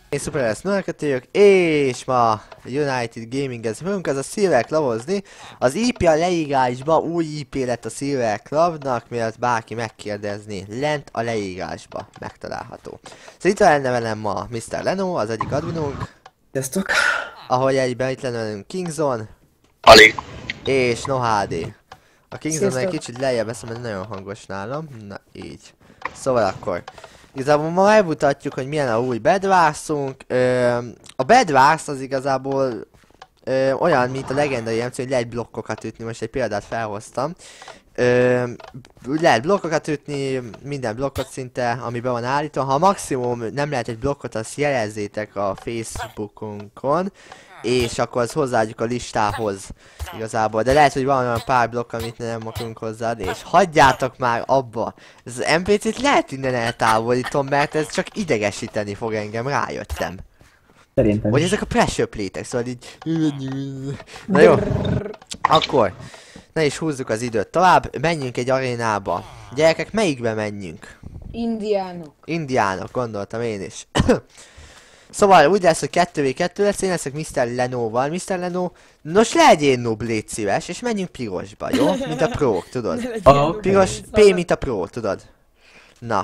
Én SuperS vagyok, és ma a United Gaming-ez fogunk az a Silver Clubozni. Az IP a leírásba, új IP lett a Silver Clubnak, mielőtt bárki megkérdezné, lent a leírásba megtalálható. Szóval itt lenne velem ma Mr. Leno, az egyik adminunk. Sziasztok! Ahogy egyben itt lenne velünk Kingzone. Ali. És NoHD. A Kingzone egy Sziasztok. kicsit lejjebb veszem, mert nagyon hangos nálam. Na így. Szóval akkor. Igazából ma megmutatjuk, hogy milyen a új Bedwarsunk. A Bedwars az igazából olyan, mint a legendai MC, hogy lehet blokkokat ütni. Most egy példát felhoztam. Lehet blokkokat ütni, minden blokkot szinte, ami be van állítva. Ha maximum nem lehet egy blokkot, azt jelezzétek a Facebookunkon. És akkor az hozzáadjuk a listához igazából, de lehet, hogy van olyan pár blokk, amit nem akarunk hozzáadni, és hagyjátok már abba! Ez az NPC-t lehet innen eltávolítom, mert ez csak idegesíteni fog engem, rájöttem. Szerintem Vagy is. ezek a pressure plate-ek, szóval így... Na jó, akkor ne is húzzuk az időt tovább, menjünk egy arénába. Gyerekek, melyikbe menjünk? Indiánok. Indiánok, gondoltam én is. Szóval úgy lesz, hogy 2v2 lesz, én leszek Mr. Lenoval. Mr. Leno, nos legyél noob, légy szíves, és menjünk pirosba, jó? Mint a prók, tudod? Piros, P mint a pró, tudod? Na,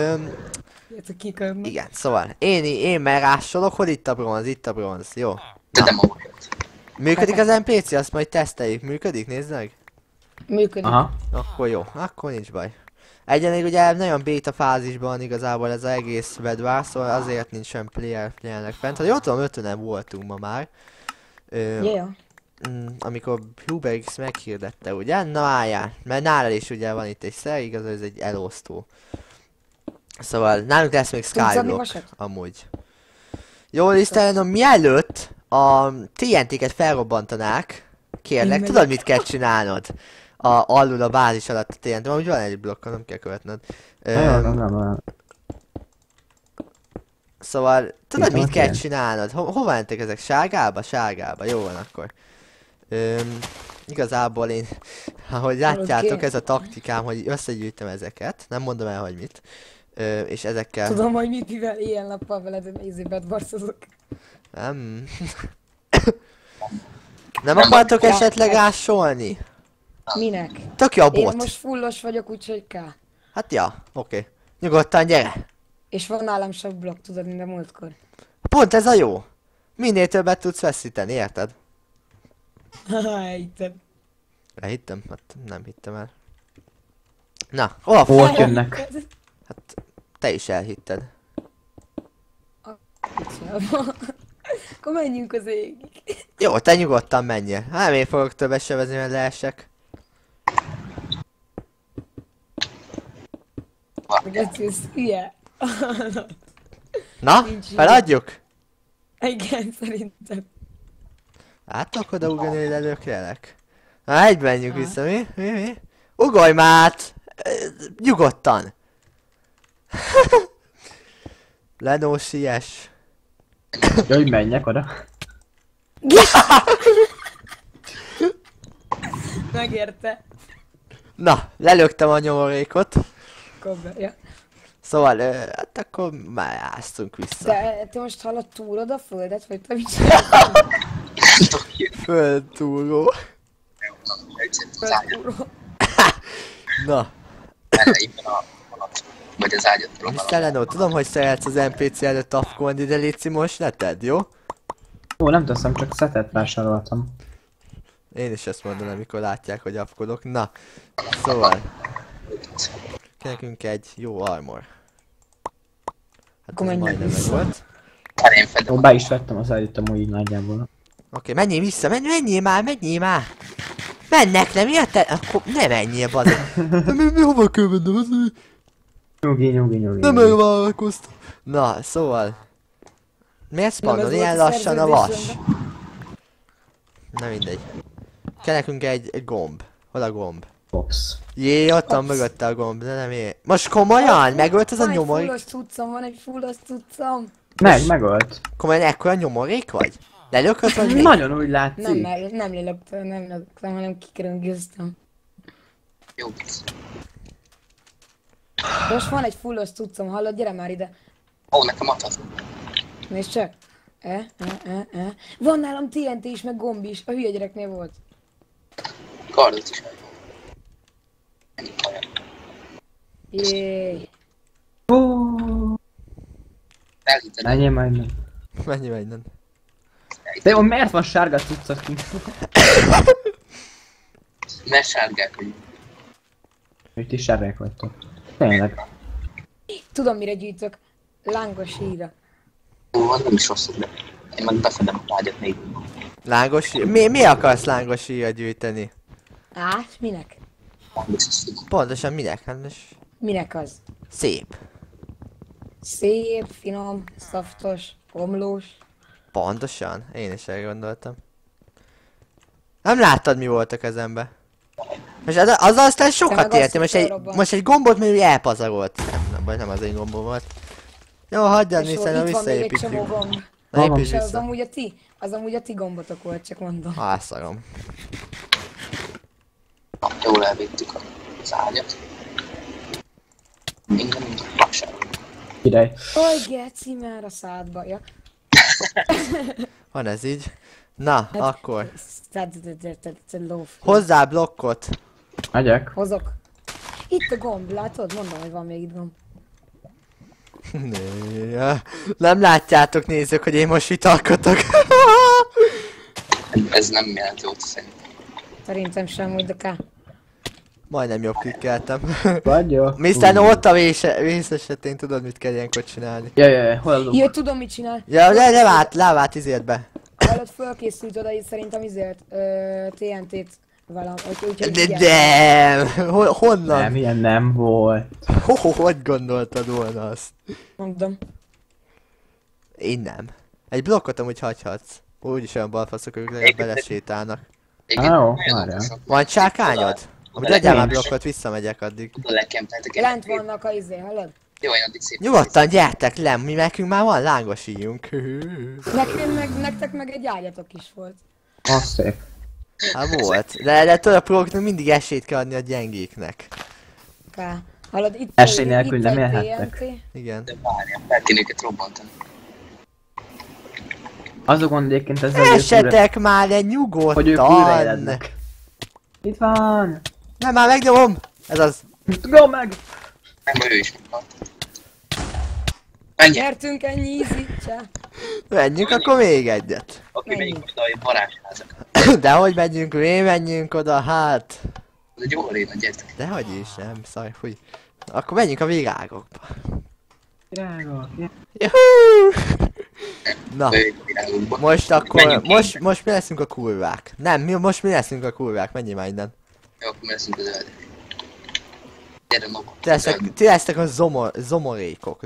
igen, szóval én merásolok, hol itt a bronz, jó? De nem ahogy. Működik az NPC, azt majd teszteljük, működik, nézd meg? Működik. Aha. Akkor jó, akkor nincs baj. Egyenig ugye nagyon beta fázisban igazából ez az egész Bedwars, szóval azért nincs sem playernek fent. Ha jól tudom, 5-en voltunk ma már. Yeah. Amikor HuberX meghirdette, ugye? Na álljál, mert nála is ugye van itt egy szer, igaz, ez egy elosztó. Szóval nálunk lesz még Tudsz adni Skyblock, vasat? amúgy. Jó, Istenem, mielőtt a TNT-ket felrobbantanák, kérlek, Én tudod mit kell csinálnod? Alul a bázis alatt a TNT, amúgy van egy blokkon, nem kell követned. Nem. Szóval, tudod Itt van mit kell TNT. csinálnod? Hova mentek ezek? Sárgába? Sárgába, jó van akkor. Igazából én, ahogy látjátok, Oké. ez a taktikám, hogy összegyűjtöm ezeket, nem mondom el, hogy mit. És ezekkel... Tudom, hogy mit, mivel éjjel-nappal veled nézőbet barszozok. Nem. Nem akartok esetleg ásolni? Minek? Tök jó a Én bot. most fullos vagyok, úgyhogy K. Hát ja, oké. Nyugodtan gyere. És van nálam sok blokk, tudod, mint a múltkor. Pont ez a jó. Minél többet tudsz veszíteni, érted? Haha, hittem. Elhittem? Hát nem hittem el. Na, hol Hol jönnek? Hát te is elhitted. Akkor menjünk az égig. Jó, te nyugodtan menjél. Hát nem én fogok többet sebezni, mert leesek. Geci, ez hülye. Na, Nincs feladjuk? Igen, szerintem. Hát akkor oda ugrani, hogy lelökjelek. Na, egy menjünk vissza, mi? Ugorj már át! Nyugodtan! Lenó, siess! Ja, hogy menjek oda. Megérte. Na, lelöktem a nyomorékot. Ja. Szóval, hát akkor már áztunk vissza. Te most hallod túlod a földet, vagy te mit csinálsz? Földtúró. Földtúró. Na, Vagy az ágyat Mr. próbálom. Lenó, tudom, hogy szeretsz az NPC előtt afkolni, de légy most ne tedd, jó? Ó, nem teszem, csak szetet vásároltam. Én is ezt mondom, amikor látják, hogy afkodok. Na, szóval. Nekünk egy jó armor. Hát Akkor ez menjünk majdnem meg vissza. volt. Hát én fedem. Ó, be is vettem az állítom úgy nagyjából. Oké, menjél vissza, menjél már! Mennek, nem érted? Akkor ne menjél, bazd. Mi hova kell mennem? Nyugi. Nem megvállalkoztam. Na, szóval. Miért spawnol ez ilyen volt a lassan a vas? szerződésben. Na mindegy. Kell nekünk egy gomb. Hol a gomb? Box. Jé, ott van mögötte a gomb, de nem én. Most komolyan? Megölt az a Van egy nyomorék? fullos cuccom, van egy fullos cuccom. Megölt. Komolyan ekkora nyomorék vagy? Lelökött vagy mi? Nagyon úgy látszik. Nem lélögtem, hanem kikerülgöztem. Jó vicc. Most van egy fullos cuccom, hallod? Gyere már ide. Ó, nekem adhatod. Nézd csak. Van nálam TNT is, meg gomb is. A hülye gyereknél volt. Kardot is meg. Ennyi kaja. Jéj. Elhitted, Menjél majd nem. Menj innen. De jó, miért van sárga cuccak ki? mert sárgák vagyunk. Itt is sárgák vagytok. Tényleg. Tudom, mire gyűjtök. Lángos híra. Ó, az nem is rosszul, de én meg befedem a vágyat még. Lángos... Mi akarsz lángos íjat gyűjteni? Minek? Biztos, hogy Pontosan minek? Hát most Minek az? szép. Szép, finom, szaftos, omlós. Pontosan. Én is elgondoltam. Nem láttad, mi volt a kezembe? Most az aztán sokat meg érti, azt felrobbant. most egy gombot még elpazarolt. Nem az egy gombom volt. Jó, hagyjad, És hiszen itt van még egy visszaépítjük. csomó gomb. Na építs És az vissza. amúgy a ti gombotok volt, csak mondom. Elszarom. jól elvittük az ágyat. Minden vasárnap. Király. Oj, geci, már a szádba, ja. Van ez így. Na, akkor. Lóf. Hozzá blokkot. Megyek. Hozok. Itt a gomb, látod? Mondom, hogy van még itt gomb. Nem látjátok, nézők, hogy én most vitalkodok. Ez nem jelent jót szerintem. Szerintem sem, hogy de ká. Majdnem jobb klikkeltem. Vagy jó? Mr. No, ott a vész esetén tudod, mit kell ilyenkor csinálni. Jaj, hol a luk? Jaj, tudom mit csinál. Ja, levált izért be. Előtt fölkészült oda itt szerintem izért TNT-t velem, úgyhogy De honnan? Nem, ilyen nem volt. Hogy gondoltad volna azt? mondom. Én nem. Egy blokkot amúgy hagyhatsz. Úgyis olyan balfaszok, ők legalább belesétálnak. Igen, Á, jó, nagyon várjál. okosak. Van csákányod? Amúgy adjál már blokkot, visszamegyek addig. Oda lekempeltek egy. Lent vannak a hallod? Jó, én addig szép. Nyugodtan gyertek le, mi nekünk már van lángos íjunk. Nektek meg egy ágyatok is volt. Az szép. Hát volt. De tudod, a progoknak mindig esélyt kell adni a gyengéknek. Ká. Hallod, itt Esély nélkül itt nem egy élhettek. TNT. Igen. De várjál, fel kéne őket robbantani. Az a gond egyébként ezzel, hogy ők újra- Esetek már le hogy ők nyugodtan! újraélednek. Itt van! Nem, már megnyomom! Ez az. Nem, Go meg! ő is meghalt. Menjek, Nyertünk ennyi easy, csá. Menjünk akkor még egyet. aki menjünk oda a varázsházak. Dehogy menjünk, mi menjünk oda, hát. Ez egy jó aréna, gyertek. Dehogy is, nem, szaj, fúj. Akkor menjünk a virágokba. Virágok, Juhú! Na, Bejövünk a világokba. most akkor, Menjünk most mi leszünk a kurvák. Nem, most mi leszünk a kurvák, menjél már innen. Jó, akkor mi leszünk az zöldek. Gyere maga. Ti lesztek a zomorékok.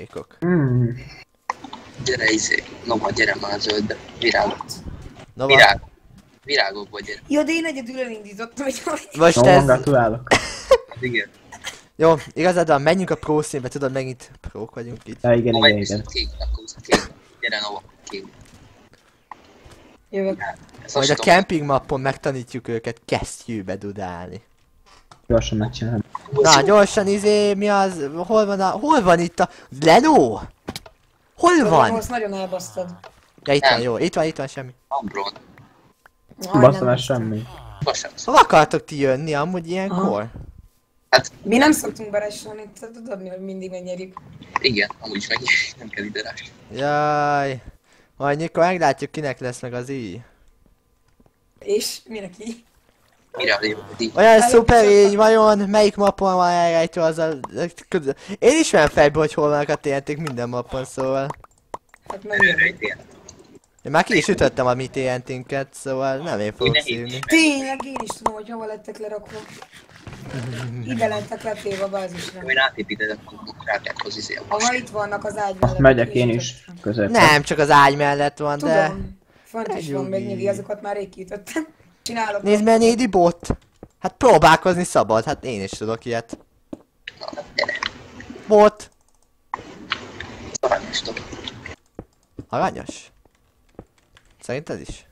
Gyere izé. Nova, gyere már a zöldbe. Virágok. Na, Virágok. Virágokból gyere. Jó, de én egyedül elindítottam, hogy most no, ez... gratulálok. Hát igen. Jó, igazad van, menjünk a pro színbe, tudod, megint prók vagyunk így. Ja, igen, Nova, igen, egy igen. kék, akkor húzz a kék. Gyere Nova, kék. jövök. Ez Majd a azt camping mappon megtanítjuk őket kesztyűbe dudálni. Gyorsan megcsinálom. Na, gyorsan mi az, hol van itt a... Leno? Hol van? Most nagyon elbasztad. Ja, itt van, Nem. jó, itt van semmi. Ambron. Baszom el semmi. Vasársz. Hova akartok ti jönni amúgy ilyenkor? Mi nem szoktunk beresolni, tudod, hogy mindig megnyerjük. Igen, amúgy is meg nem kell ide rásni. Jaj. Majd mikor meglátjuk, kinek lesz meg az íj. És minek így? Mire jó, így. Olyan szuper így, vajon melyik mappon van elrejtő az a... Én ismerem fejből, hogy hol vannak a TNT-k minden mappon, szóval. Hát nem jövök. Rejtél. Én már ki is ütöttem a mi TNT-nket, szóval nem én fogok nehéz. szívni. Tényleg, én is tudom, hogy hova lettek lerakva. Ide lettek letéve a bázisra. Én átépítettem a kráterhoz izé a Aha, itt vannak az ágy mellett. Megyek én is között. Nem, csak az ágy mellett van, de... Tudom. Font is van Nyugi. még nyugi, azokat már rég kiütöttem. Csinálok. Nézd, milyen édi bot! Hát próbálkozni szabad, hát én is tudok ilyet. Na, hát gyere. Bot! Aranyos dolog. Aranyos? Szerinted is?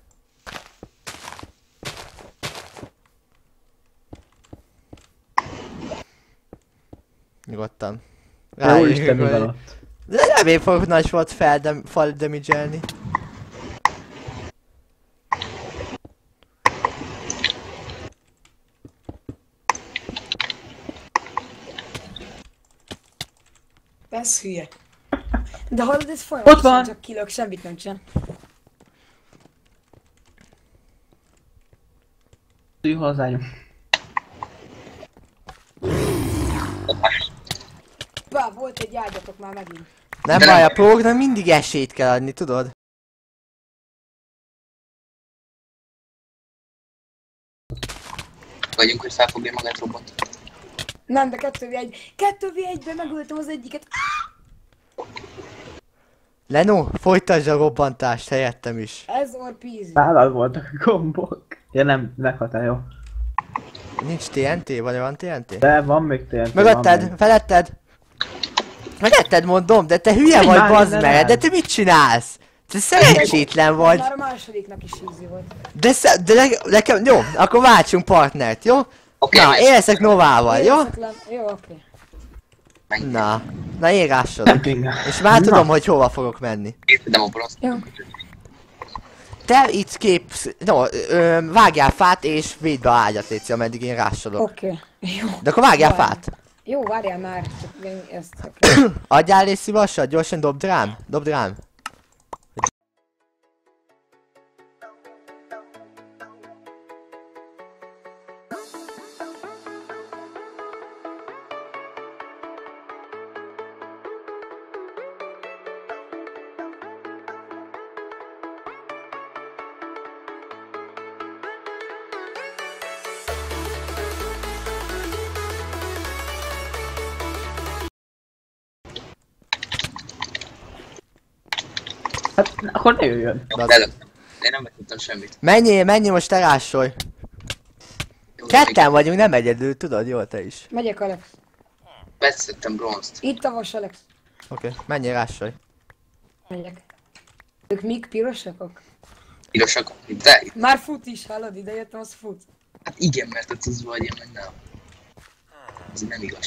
Nyugodtan. Jó Isten, mi van hogy ott? De nem én fogok nagy volt fall damage-elni. Ez hülye. De hallod, ez folyamatosan van. csak kilök, semmit nem csinál. Ülj hozzájunk. Bá, volt egy ágyatok már megint. Nem De baj, nem- a próknak mindig esélyt kell adni, tudod? Vagyunk, hogy felfogja magát robot. Nem, de 2v1. 2v1-ben megöltem az egyiket. Leno, folytasd a robbantást helyettem is. Ez orpízi. Nálad voltak a gombok. Ja nem, meghaltál, jó. Nincs TNT? Vagy van TNT? De van még TNT. Mögötted, feletted. Feletted mondom, de te hülye Egy vagy, már bazd minden meg, el. de te mit csinálsz? Te szerencsétlen vagy. Már a másodiknak is easy volt. De nekem, jó, akkor váltsunk partnert, jó? Oké, Na, megy. én leszek Novával, jó? Jó, oké. Na én rásodok. És már Na. tudom, hogy hova fogok menni. Értem a bronzt. Jó. Te itt képsz... No, vágjál fát és védd be a ágyat, légy szíves, ameddig én rásodok. Oké. Jó. De akkor vágjál Várj. fát. Jó, várjál már. Csak én ezt... Okay. Adjál légy szívasat, gyorsan dobd rám. Dobd rám. Hát akkor ne jöjjön. Lelőttem. De én nem vetettem semmit. Menjél most te rásolj. Jó, Ketten vagyunk, nem egyedül, tudod, jól te is. Megyek, Alex. Vesztettem bronzt. Itt a vas, Alex. Oké, menjél rásolj. Megyek. Ők mik pirosakok? Pirosak. De, Már fut is, hallod? Ide jöttem, az fut. hát igen, mert a cuccba vagy én meg nem. Ez nem igaz.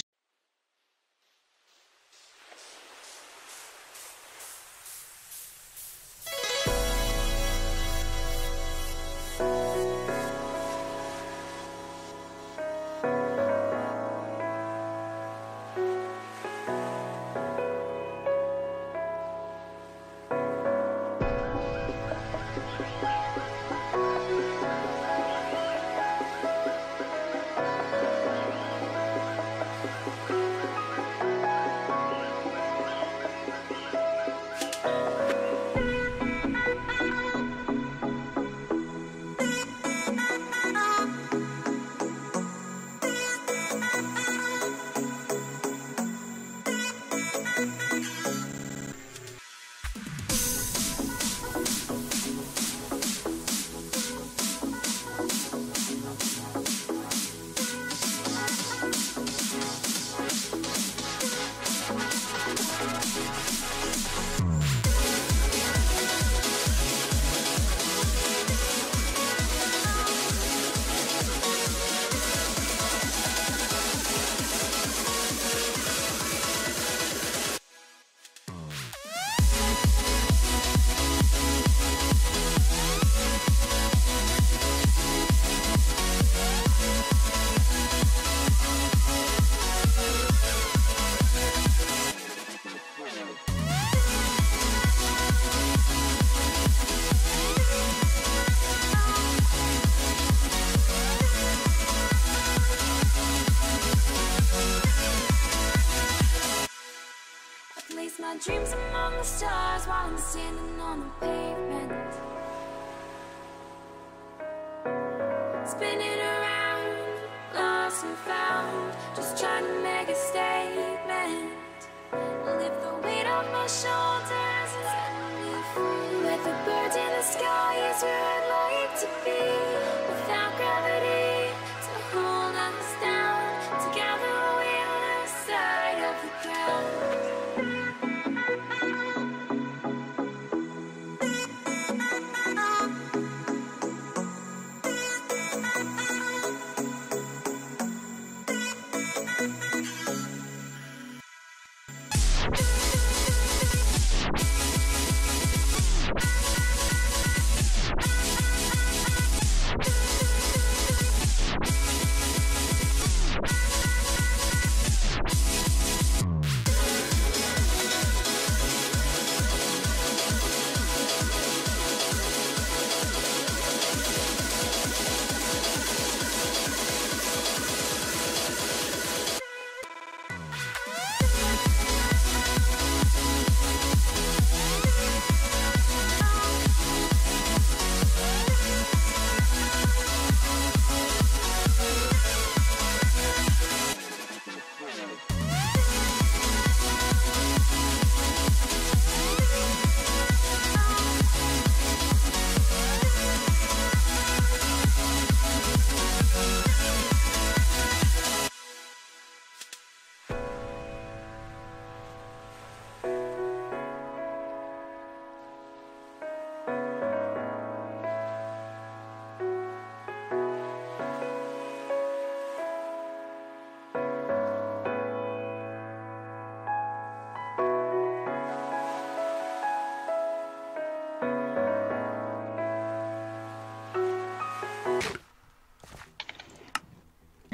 Place my dreams among the stars while I'm standing on the pavement. Spinning around, lost and found, just trying to make a statement. Lift the weight off my shoulders and set me free. With the birds in the sky is where I'd like to be. Without gravity to hold us down, together we're on the side of the ground.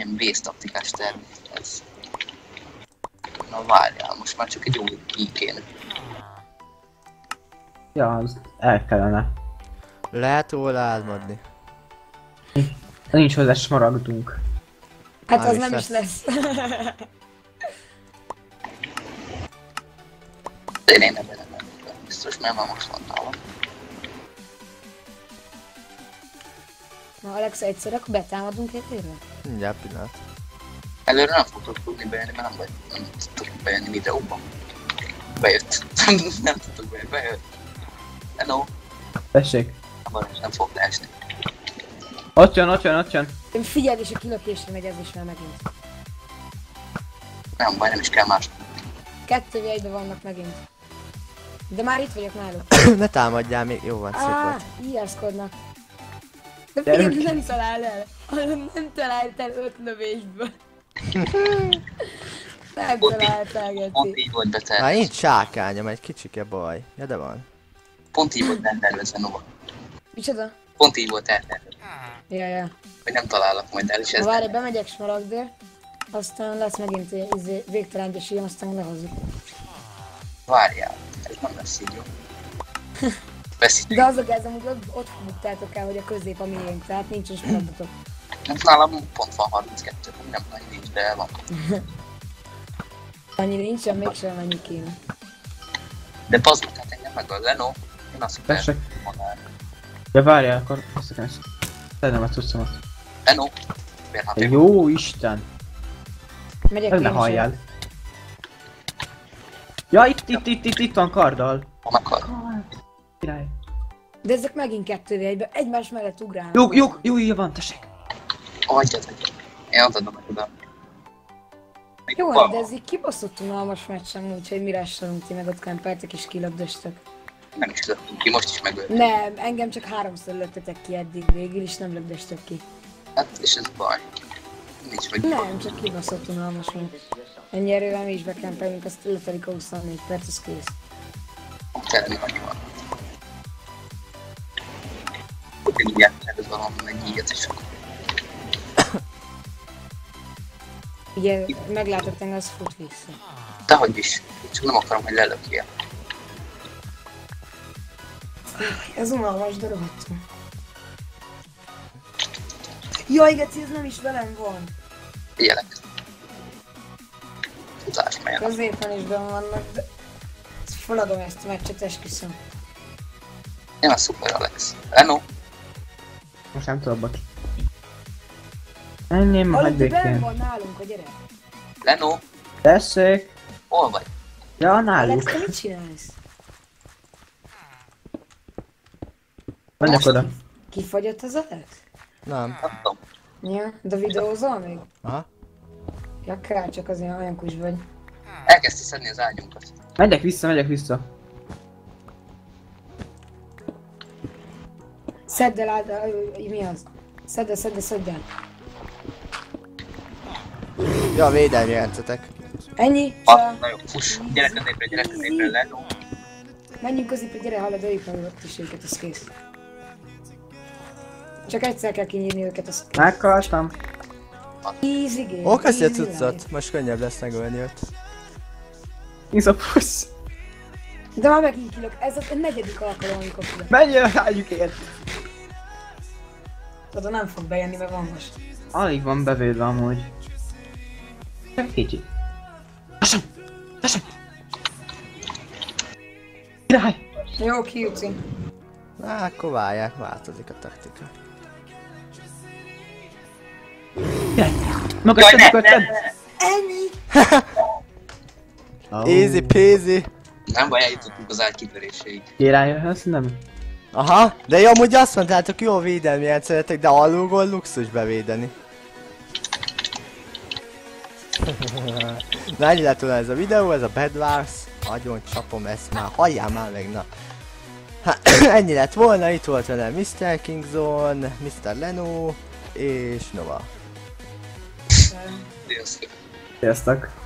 ilyen base taktikás terv. Ez. Na várjál, most már csak egy új ki kéne. Ja, az el kellene. Lehet róla álmodni. Nincs hozzá smaragdunk. Hát Már az is nem lesz. is lesz. De én ebben nem lennék. Biztos, mert már most van nálam. Na Alex, egyszer akkor betámadunk értére? Mindjárt pillanat. Előre nem fogtok tudni bejönni, mert nem tudtok bejönni videóba. Bejött. Nem tudtok bejönni, bejött. Hello. Tessék. Nem fog leesni. Ott jön, ott jön, ott jön. Én figyeld, és a kilökésre megy ez is már megint. Nem baj, nem is kell más. 2v1-be vannak megint. De már itt vagyok náluk. Ne támadjál még, jó van, szép volt. Ijeszkodnak. De Gyerünk. miért nem talál el? Nem talált el 5 lövésből. Nem találtál, Pont Geci. így volt Már betervezve. nincs sárkányom, egy kicsike baj. Ja, de van. Pont így volt eltervezve, Nova. Micsoda? Pont így volt eltervezve. Ja. Hogy nem találok majd el, és ez Ha várj, bemegyek Smaragdért, aztán lesz megint végtelen gyesíjem, aztán lehozzuk. várjál. Ez nem lesz így jó. Veszítjük. De azok ez amúgy ott buktátok el, hogy a közép a miénk, tehát nincsen Smaragdotok. Nálam pont van 32, nem nagy nincs, de van. Annyi nincsen, mégsem annyi kéne. De bazd meg, hát engem meg a Leno. Én azt szuper Tessék. mondanám. Ja, várjál, akkor azt akarom ezt. Szedem a cuccomat. Leno. Miért hát én? Jó Isten! Megyek Ne én is halljál. el. Ja, itt van karddal. Ha akar. Király. De ezek megint 2v1-be, egymás mellett ugrálnak. Jó, van, tessék. Adjad. Én adom meg oda. Jó, de ez így kibaszott unalmas meccsem, úgyhogy mire eselünk ti meg ott kempeltek és kilögdöstek. Nem is löttünk ki, most is megölt. Nem, engem csak 3-szor löttetek ki eddig, végül is nem lögdöstek ki. Hát, és ez baj. Nincs meg. Nem, csak kibaszott unalmas meccs. Ennyi erővel mi is bekempelünk, azt letelik a 24 perc, az kész. Terni annyi van. Én így eltervez valami egy ilyet, és akkor Ugye meglátott engem, az fut vissza. dehogy is. Csak nem akarom, hogy lelökjél. Ez unalmas, de rohadtul. Jaj, Geci, ez nem is velem van. Figyelek. Tudás melyen. Középen is benn vannak, de... Feladom ezt a meccset, esküszöm. Én a szuper Alex. Leno. Most nem tudok, bocs. Ennyi, ma Alig, hagyj benn békén. van nálunk a gyerek. Leno. Tessék. Hol vagy? Ja, Alex, náluk. te mit csinálsz? Menjek oda. Kifagyott az Alex? Nem. Nem tudom. Ja, de videózol még? Aha. Ja, kell, csak azért olyan kus vagy. Elkezdti szedni az ágyunkat. Megyek vissza. Szedd el át, mi az? Szedd el. Ja, védelmi rendszerek. Ennyi? Na jó, fuss. Gyere középre, Leno. Menjünk középre, gyere, hallod, öljük meg ott is őket, az kész. Csak egyszer kell kinyírni őket, az kész. Meghaltam. Easy game. Hol kezdj a easy life. cuccot? Most könnyebb lesz megölni őt. Izopusz. De már megint kilök, ez a negyedik alkalom, amikor kilök. Menjél a ágyukért. Oda nem fog bejönni, mert van most. Alig van bevédve amúgy. Csak kicsit. Lassan. Király. Jó, kijutni. Na, akkor várják, változik a taktika. Mögötted. Ennyi! Easy peasy. Nem baj, eljutottunk az ágy kitöréséig. Király, azt nem. Aha, de jó, amúgy azt mondtátok, jó védelmi rendszeretek, de alulról luxus bevédeni. Na, ennyi lett volna ez a videó, ez a Bed Wars. Agyon csapom ezt már, halljál már meg, na. Hát, ennyi lett volna, itt volt velem Mr. Kingzone, Mr. Leno és Nova. Sziasztok. Sziasztok.